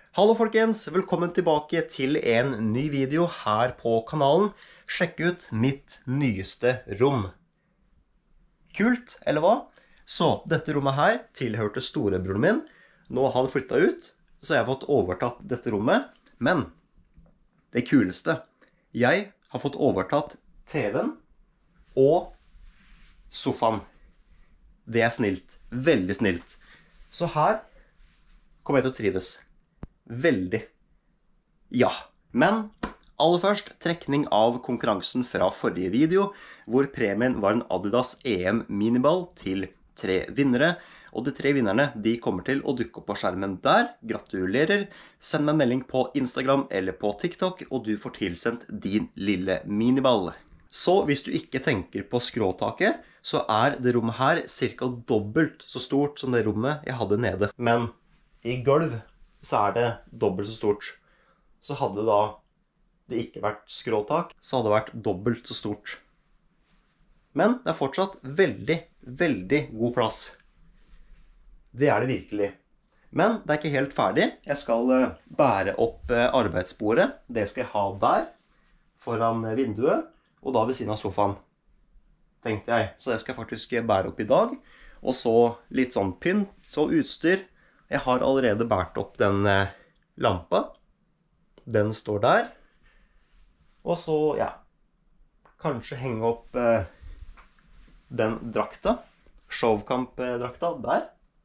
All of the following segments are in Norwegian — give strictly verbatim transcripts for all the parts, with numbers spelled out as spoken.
Hallo folkens, velkommen tilbake til en ny video her på kanalen. Sjekk ut mitt nyeste rom. Kult, eller hva? Så, dette rommet her tilhørte storebroren min. Nå har han flyttet ut, så jeg har fått overtatt dette rommet. Men, det kuleste, jeg har fått overtatt T V-en og sofaen. Det er snilt, veldig snilt. Så her kommer jeg til å trives. Veldig. Ja, men aller først trekning av konkurransen fra forrige video, hvor premien var en Adidas E M miniball til tre vinnere, og de tre vinnerne de kommer til å dukke opp på skjermen der. Gratulerer, send meg en melding på Instagram eller på TikTok, og du får tilsendt din lille miniball. Så hvis du ikke tenker på skråtaket, så er det rommet her cirka dobbelt så stort som det rommet jeg hadde nede. Men i gulv så er det dobbelt så stort. Så hadde da det ikke vært skråtak, så hadde det vært dobbelt så stort. Men det er fortsatt veldig, veldig god plass. Det er det virkelig. Men det er ikke helt ferdig. Jeg skal bære opp arbeidsbordet. Det skal jeg ha der, foran vinduet, og da ved siden av sofaen, tenkte jeg. Så det skal jeg faktisk bære opp i dag. Og så litt sånn pynt, så utstyr. Jeg har allerede bært opp den eh, lampa. Den står der. Og så, ja, kanskje henge opp eh, den drakta. Showkamp-drakta der.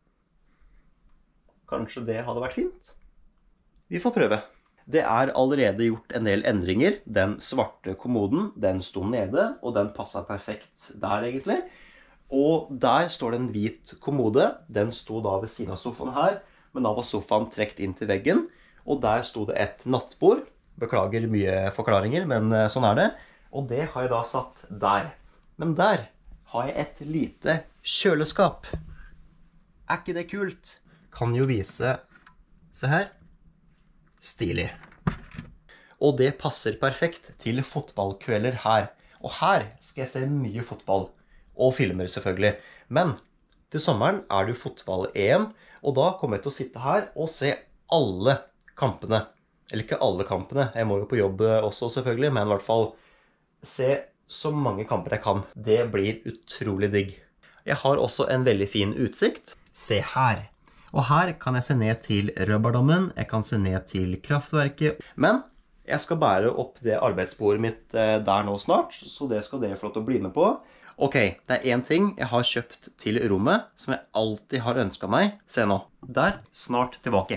Kanskje det hadde vært fint. Vi får prøve. Det er allerede gjort en del endringer. Den svarte kommoden, den sto nede, og den passet perfekt der egentlig. Og der står det en hvit kommode. Den sto da ved siden av sofaen her, men da var sofaen trekt inn til veggen. Og der sto det et nattbord. Beklager mye forklaringer, men sånn er det. Og det har jeg da satt der. Men der har jeg et lite kjøleskap. Er ikke det kult? Kan jo vise, se her, stilig. Og det passer perfekt til fotballkvelder her. Og her skal jeg se mye fotball. Og filmer selvfølgelig. Men til sommeren er det jo fotball-E M, og da kommer jeg til å sitte her og se alle kampene. Eller ikke alle kampene, jeg må jo på jobb også selvfølgelig, men i hvert fall se så mange kamper jeg kan. Det blir utrolig digg. Jeg har også en veldig fin utsikt. Se her. Og her kan jeg se ned til Røbardammen, jeg kan se ned til Kraftverket. Men jeg skal bære opp det arbeidsbordet mitt der nå snart, så det skal dere få lov til å bli med på. Ok, det er en ting jeg har kjøpt til rommet, som jeg alltid har ønsket meg. Se nå. Der, snart tilbake.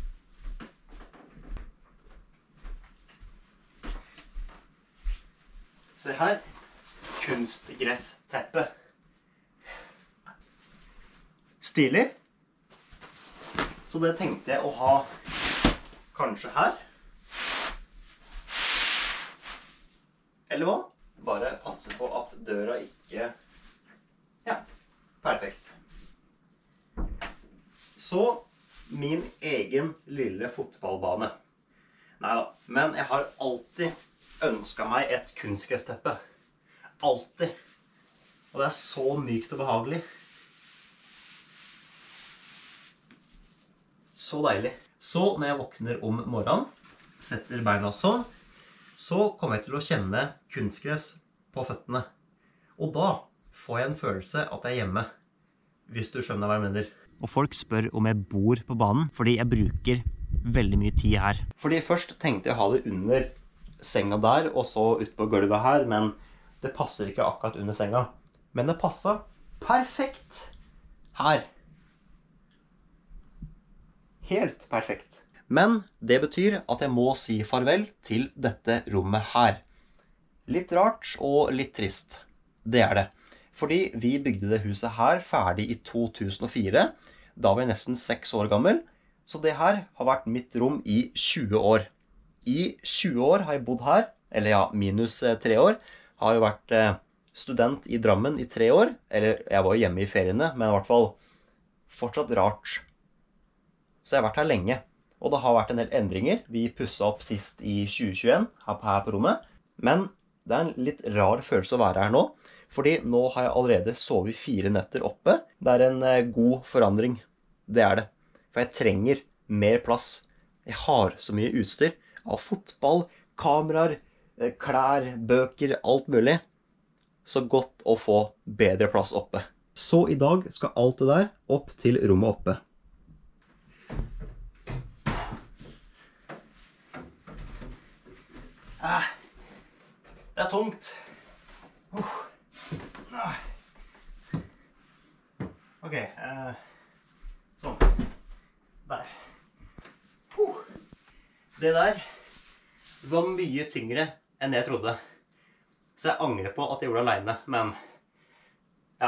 Se her. Kunstgressteppe. Stilig. Så det tenkte jeg å ha kanskje her. Eller hva? Bare passe på at døra ikke... Ja, perfekt. Så, min egen lille fotballbane. Neida, men jeg har alltid ønsket meg et kunstgressteppe. Alltid. Og det er så mykt og behagelig. Så deilig. Så, når jeg våkner om morgenen, setter beina sånn, så kommer jeg til å kjenne kunstgress på føttene. Og da får jeg en følelse at jeg er hjemme, hvis du skjønner hva jeg mener. Og folk spør om jeg bor på banen, fordi jeg bruker veldig mye tid her. Fordi først tenkte jeg å ha det under senga der, og så ut på gulvet her, men det passer ikke akkurat under senga. Men det passet perfekt her. Helt perfekt. Men det betyr at jeg må si farvel til dette rommet her. Litt rart og litt trist. Det er det. Fordi vi bygde det huset her ferdig i to tusen og fire. Da var jeg nesten seks år gammel. Så det her har vært mitt rom i tjue år. I tjue år har jeg bodd her, eller ja, minus tre år. Har jo vært student i Drammen i tre år. Eller jeg var jo hjemme i feriene, men i hvert fall fortsatt rart. Så jeg har vært her lenge. Og det har vært en del endringer. Vi pusset opp sist i tjue tjueen her på, her på rommet. Men det er en litt rar følelse å være her nå. Fordi nå har jeg allerede sovet fire netter oppe. Det er en god forandring. Det er det. For jeg trenger mer plass Jeg har så mye utstyr av fotball, kameraer, klær, bøker, alt mulig. Så godt å få bedre plass oppe. Så i dag skal alt det der opp til rommet oppe. Ah, det er tungt. Uh. Ah. Ok, eh, sånn. Der. Uh. Det der var mye tyngre enn jeg trodde. Så jeg angrer på at jeg gjorde det alene, men ja.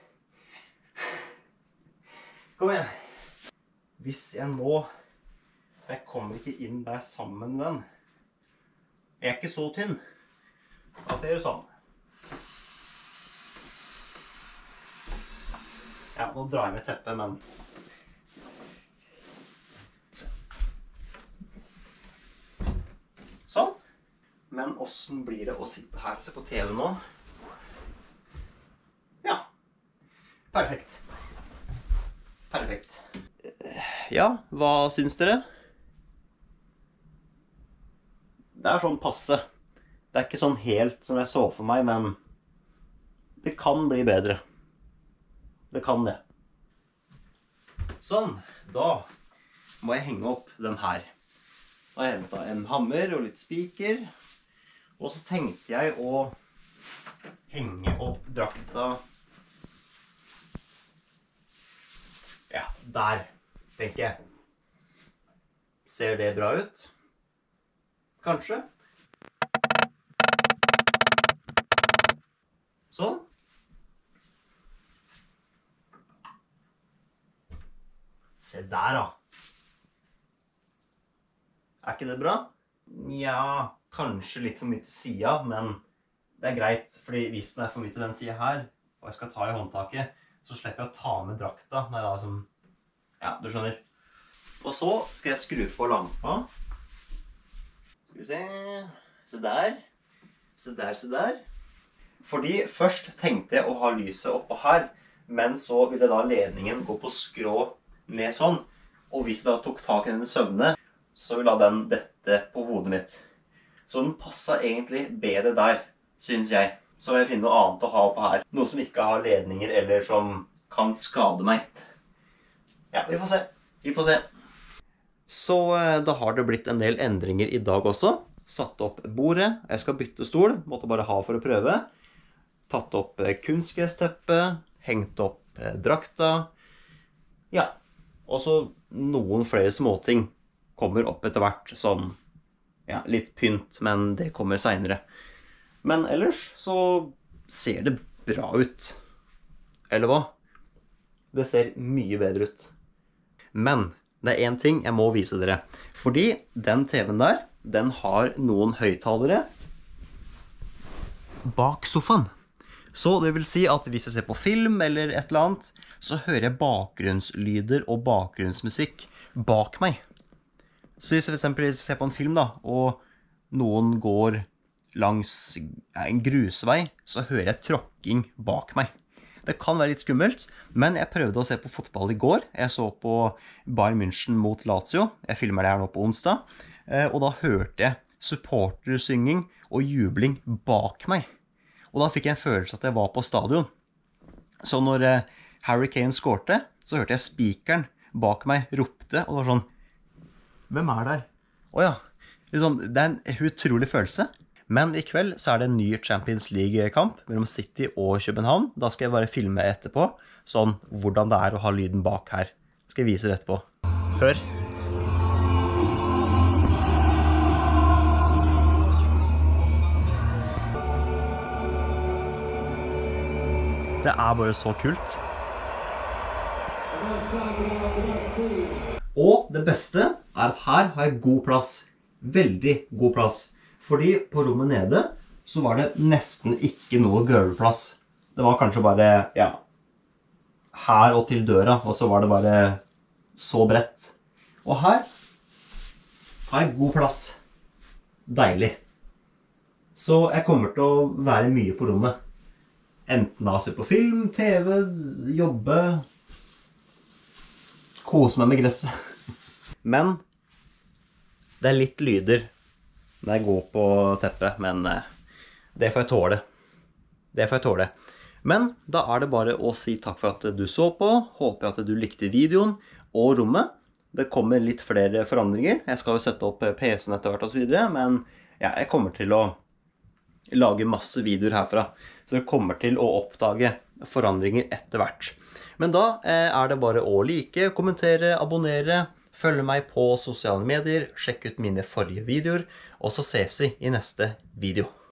Kom igjen. Hvis jeg nå, jeg kommer ikke inn der sammen med den. Jeg er ikke så tynn. Da får jeg gjøre sånn. Ja, nå drar jeg med teppet, men... Sånn. Men hvordan blir det å sitte her og se på T V nå? Ja. Perfekt. Perfekt. Ja, hva syns dere? Det er sånn passe. Det er ikke sånn helt som jeg så for meg, men det kan bli bedre. Det kan det. Sånn, da må jeg henge opp den her. Da har jeg hentet en hammer og litt spiker. Og så tenkte jeg å henge opp drakta. Ja, der, tenker jeg. Ser det bra ut? Kanskje? Sånn. Se der da. Er ikke det bra? Ja, kanskje litt for mye til siden, men det er greit, fordi hvis det er for mye til den siden her, og jeg skal ta i håndtaket, så slipper jeg å ta med drakta. Nei, da, som... Ja, du skjønner. Og så skal jeg skru på lampa. Skal vi se... Se der. Se der, se der. Fordi først tenkte jeg å ha lyset oppå her, men så ville da ledningen gå på skrå ned sånn. Og hvis jeg da tok tak i den i søvne, så ville da den dette på hodet mitt. Så den passet egentlig bedre der, synes jeg. Så vil jeg finne noe annet å ha oppe her. Noe som ikke har ledninger eller som kan skade meg. Ja, vi får se. Vi får se. Så da har det blitt en del endringer i dag også. Satt opp bordet. Jeg skal bytte stol. Måtte bare ha for å prøve. Tatt opp kunstgressteppe. Hengt opp drakta. Ja. Og så noen flere småting kommer opp etter hvert. Sånn, ja, litt pynt, men det kommer senere. Men ellers så ser det bra ut. Eller hva? Det ser mye bedre ut. Men det er en ting jeg må vise dere. Fordi den T V-en der, den har noen høyttalere bak sofaen. Så det vil si at hvis jeg ser på film eller et eller annet, så hører jeg bakgrunnslyder og bakgrunnsmusikk bak meg. Så hvis jeg for eksempel ser på en film da, og noen går langs en grusvei, så hører jeg tråkking bak meg. Det kan være litt skummelt, men jeg prøvde å se på fotball i går. Jeg så på Bayern München mot Lazio. Jeg filmer det her nå på onsdag. Og da hørte jeg supportersynging og jubling bak meg. Og da fikk jeg en følelse at jeg var på stadion. Så når Harry Kane skårte, så hørte jeg spikeren bak meg ropte, og det var sånn, hvem er der? Åja, liksom, det er en utrolig følelse. Men i kveld så er det en ny Champions League-kamp mellom City og København. Da skal jeg bare filme etterpå, sånn hvordan det er å ha lyden bak her. Skal jeg vise det etterpå. Hør. Det er bare så kult. Og det beste er at her har jeg god plass. Veldig god plass. Fordi på rommet nede så var det nesten ikke noe gulvplass. Det var kanskje bare, ja, her og til døra, og så var det bare så bredt. Og her har jeg god plass. Deilig. Så jeg kommer til å være mye på rommet. Enten da se på film, T V, jobbe, kose meg med gresset. Men Det er litt lyder når jeg går på teppet, men det får jeg tåle. Det får jeg tåle. Men da er det bare å si takk for at du så på. Håper at du likte videoen og rommet. Det kommer litt flere forandringer. Jeg skal jo sette opp P C-en etter hvert og så videre, men ja, jeg kommer til å lage masse videoer herfra. Så det kommer til å oppdage forandringer etter hvert. Men da er det bare å like, kommentere, abonnere, følge meg på sosiale medier, sjekk ut mine forrige videoer, og så ses vi i neste video.